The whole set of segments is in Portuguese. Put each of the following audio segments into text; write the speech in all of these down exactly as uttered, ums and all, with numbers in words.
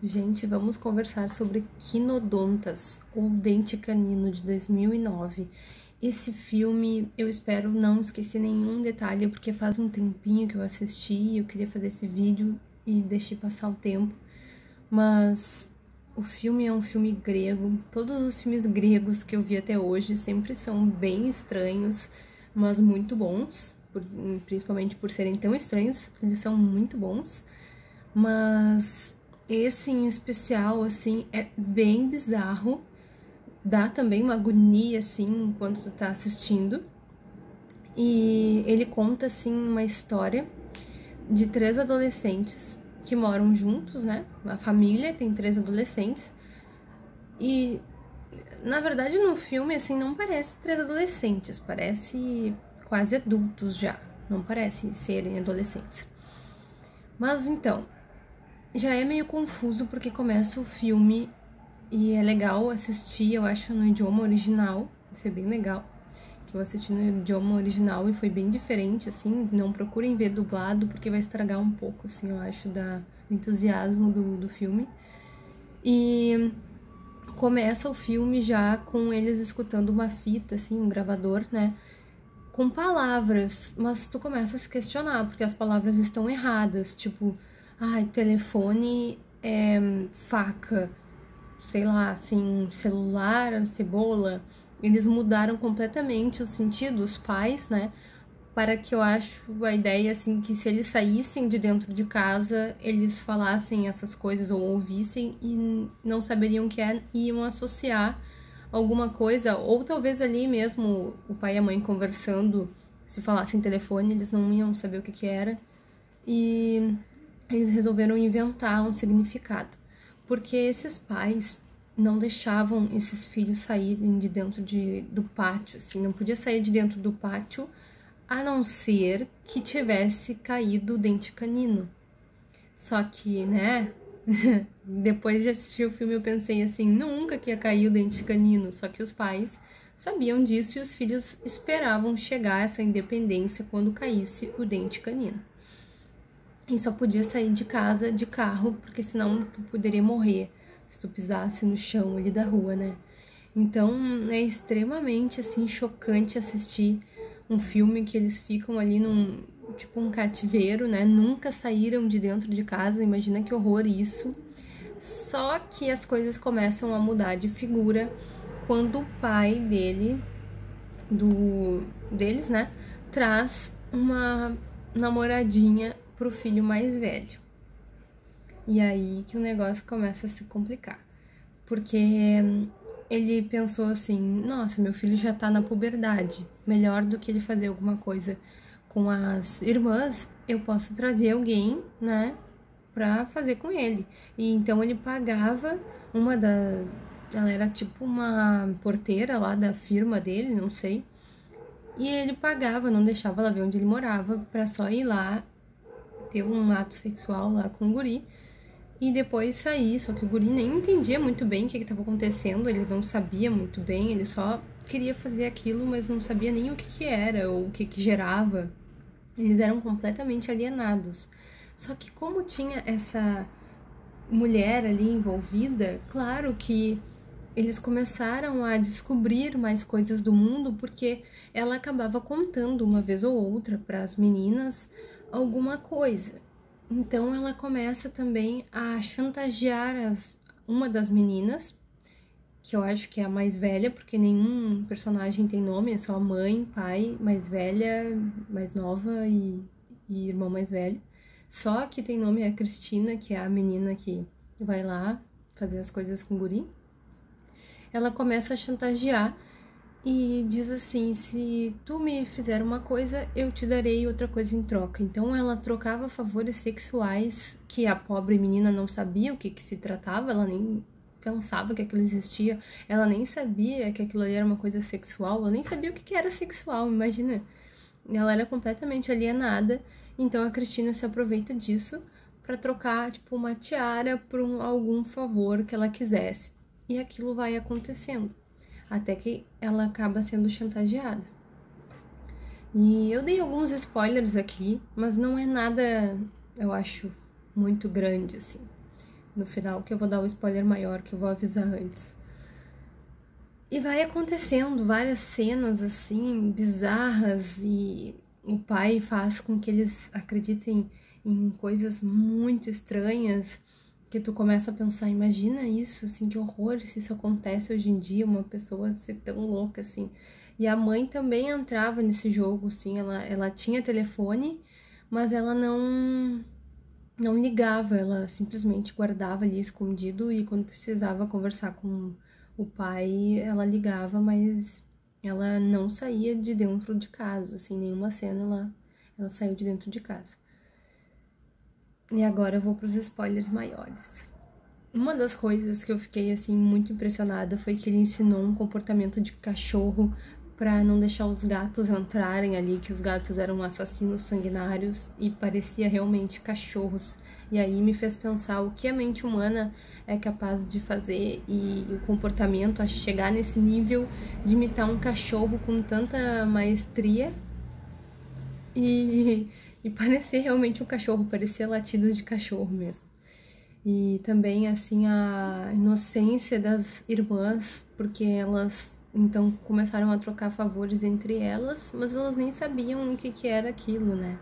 Gente, vamos conversar sobre Quinodontas, ou Dente Canino, de dois mil e nove. Esse filme, eu espero não esquecer nenhum detalhe, porque faz um tempinho que eu assisti e eu queria fazer esse vídeo e deixei passar o tempo. Mas o filme é um filme grego. Todos os filmes gregos que eu vi até hoje sempre são bem estranhos, mas muito bons. Por, principalmente por serem tão estranhos, eles são muito bons. Mas esse em especial, assim, é bem bizarro. Dá também uma agonia, assim, enquanto tu tá assistindo. E ele conta, assim, uma história de três adolescentes que moram juntos, né? A família tem três adolescentes. E, na verdade, no filme, assim, não parece três adolescentes. Parece quase adultos já. Não parece serem adolescentes. Mas, então, já é meio confuso porque começa o filme e é legal assistir, eu acho, no idioma original. Isso é bem legal, que eu assisti no idioma original e foi bem diferente, assim. Não procurem ver dublado porque vai estragar um pouco, assim, eu acho, da, do entusiasmo do, do filme. E começa o filme já com eles escutando uma fita, assim, um gravador, né, com palavras, mas tu começa a se questionar porque as palavras estão erradas, tipo, ai, telefone é faca, sei lá, assim, celular, cebola. Eles mudaram completamente o sentido, os pais, né? Para que eu acho a ideia, assim, que se eles saíssem de dentro de casa, eles falassem essas coisas ou ouvissem e não saberiam o que é, e iam associar alguma coisa, ou talvez ali mesmo o pai e a mãe conversando, se falassem telefone, eles não iam saber o que que era. E eles resolveram inventar um significado, porque esses pais não deixavam esses filhos saírem de dentro de, do pátio, assim, não podia sair de dentro do pátio a não ser que tivesse caído o dente canino. Só que, né, depois de assistir o filme eu pensei assim, nunca que ia cair o dente canino, só que os pais sabiam disso e os filhos esperavam chegar a essa independência quando caísse o dente canino. E só podia sair de casa de carro, porque senão tu poderia morrer se tu pisasse no chão ali da rua, né? Então é extremamente, assim, chocante assistir um filme que eles ficam ali num, tipo, um cativeiro, né? Nunca saíram de dentro de casa, imagina que horror isso. Só que as coisas começam a mudar de figura quando o pai dele, do, deles, né? Traz uma namoradinha pro filho mais velho. E aí que o negócio começa a se complicar. Porque ele pensou assim, nossa, meu filho já tá na puberdade. Melhor do que ele fazer alguma coisa com as irmãs, eu posso trazer alguém, né, pra fazer com ele. E então ele pagava uma da... Ela era tipo uma porteira lá da firma dele, não sei. E ele pagava, não deixava ela ver onde ele morava, pra só ir lá ter um ato sexual lá com o guri e depois sair. Só que o guri nem entendia muito bem o que estava acontecendo, ele não sabia muito bem, ele só queria fazer aquilo, mas não sabia nem o que, que era ou o que, que gerava. Eles eram completamente alienados. Só que como tinha essa mulher ali envolvida, claro que eles começaram a descobrir mais coisas do mundo, porque ela acabava contando uma vez ou outra para as meninas alguma coisa. Então ela começa também a chantagear as, uma das meninas, que eu acho que é a mais velha, porque nenhum personagem tem nome, é só mãe, pai, mais velha, mais nova e, e irmão mais velho. Só que tem nome é a Cristina, que é a menina que vai lá fazer as coisas com o guri. Ela começa a chantagear e diz assim, se tu me fizer uma coisa, eu te darei outra coisa em troca. Então ela trocava favores sexuais que a pobre menina não sabia o que, que se tratava, ela nem pensava que aquilo existia, ela nem sabia que aquilo ali era uma coisa sexual, ela nem sabia o que, que era sexual, imagina. Ela era completamente alienada, então a Cristina se aproveita disso para trocar, tipo, uma tiara por um, algum favor que ela quisesse. E aquilo vai acontecendo, até que ela acaba sendo chantageada. E eu dei alguns spoilers aqui, mas não é nada, eu acho, muito grande, assim. no final, que eu vou dar o spoiler maior, que eu vou avisar antes. E vai acontecendo várias cenas, assim, bizarras, e o pai faz com que eles acreditem em coisas muito estranhas, que tu começa a pensar, imagina isso, assim, que horror se isso acontece hoje em dia, uma pessoa ser tão louca, assim. E a mãe também entrava nesse jogo, assim, ela, ela tinha telefone, mas ela não, não ligava, ela simplesmente guardava ali escondido, e quando precisava conversar com o pai, ela ligava, mas ela não saía de dentro de casa, assim, nenhuma cena ela, ela saiu de dentro de casa. E agora eu vou para os spoilers maiores. Uma das coisas que eu fiquei, assim, muito impressionada foi que ele ensinou um comportamento de cachorro para não deixar os gatos entrarem ali, que os gatos eram assassinos sanguinários e parecia realmente cachorros. E aí me fez pensar o que a mente humana é capaz de fazer e o comportamento a chegar nesse nível de imitar um cachorro com tanta maestria e, e parecer realmente um cachorro, parecia latidos de cachorro mesmo. E também, assim, a inocência das irmãs, porque elas, então, começaram a trocar favores entre elas, mas elas nem sabiam o que, que era aquilo, né?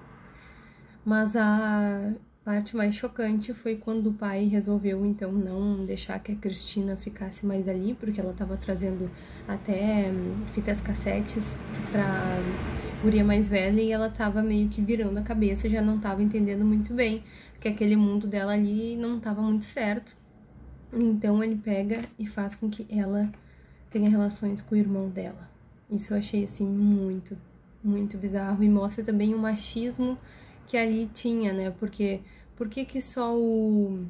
Mas a parte mais chocante foi quando o pai resolveu, então, não deixar que a Cristina ficasse mais ali, porque ela estava trazendo até fitas cassetes pra guria mais velha e ela estava meio que virando a cabeça, já não estava entendendo muito bem, que aquele mundo dela ali não estava muito certo. Então ele pega e faz com que ela tenha relações com o irmão dela. Isso eu achei, assim, muito, muito bizarro. E mostra também o machismo que ali tinha, né? Porque por que que só o,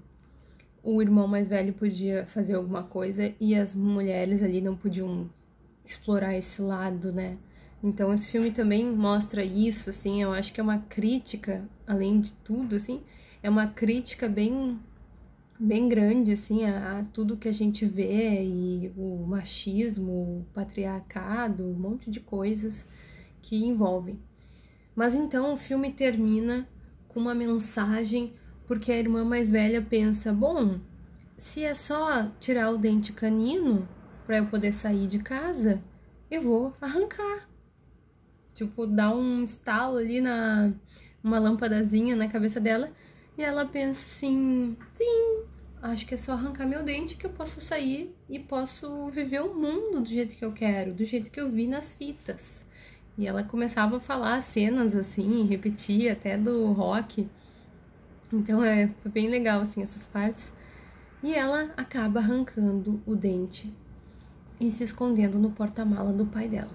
o irmão mais velho podia fazer alguma coisa e as mulheres ali não podiam explorar esse lado, né? Então esse filme também mostra isso, assim, eu acho que é uma crítica, além de tudo, assim, é uma crítica bem, bem grande, assim, a, a tudo que a gente vê, e o machismo, o patriarcado, um monte de coisas que envolvem. Mas então o filme termina com uma mensagem, porque a irmã mais velha pensa, bom, se é só tirar o dente canino para eu poder sair de casa, eu vou arrancar. Tipo, dá um estalo ali na uma lâmpadazinha na cabeça dela, e ela pensa assim, sim, acho que é só arrancar meu dente que eu posso sair e posso viver o mundo do jeito que eu quero, do jeito que eu vi nas fitas. E ela começava a falar cenas assim, repetia até do rock. Então é, foi bem legal assim essas partes. E ela acaba arrancando o dente e se escondendo no porta-mala do pai dela.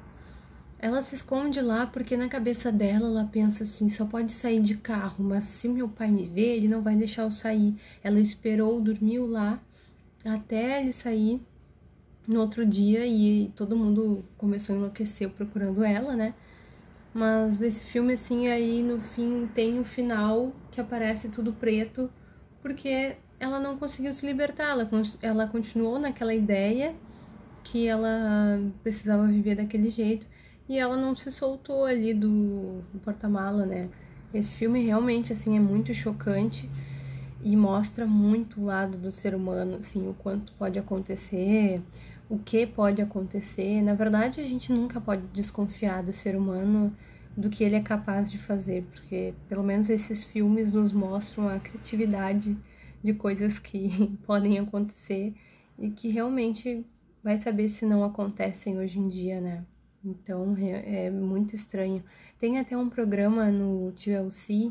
Ela se esconde lá porque na cabeça dela ela pensa assim, só pode sair de carro, mas se meu pai me ver, ele não vai deixar eu sair. Ela esperou, dormiu lá até ele sair no outro dia e todo mundo começou a enlouquecer procurando ela, né? Mas esse filme, assim, aí no fim tem o final que aparece tudo preto, porque ela não conseguiu se libertar, ela, ela continuou naquela ideia que ela precisava viver daquele jeito, e ela não se soltou ali do, do porta-mala, né? Esse filme realmente, assim, é muito chocante e mostra muito o lado do ser humano, assim, o quanto pode acontecer, o que pode acontecer. Na verdade, a gente nunca pode desconfiar do ser humano, do que ele é capaz de fazer, porque pelo menos esses filmes nos mostram a criatividade de coisas que podem acontecer e que realmente vai saber se não acontecem hoje em dia, né? Então é, é muito estranho. Tem até um programa no T L C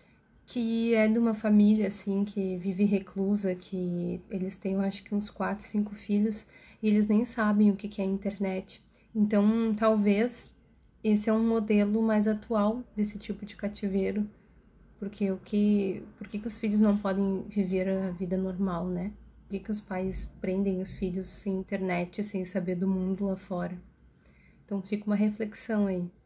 que é de uma família, assim, que vive reclusa, que eles têm, eu acho que uns quatro, cinco filhos, e eles nem sabem o que é a internet. Então, talvez esse é um modelo mais atual desse tipo de cativeiro, porque o que, por que que os filhos não podem viver a vida normal, né? Por que que os pais prendem os filhos sem internet, sem saber do mundo lá fora? Então fica uma reflexão aí.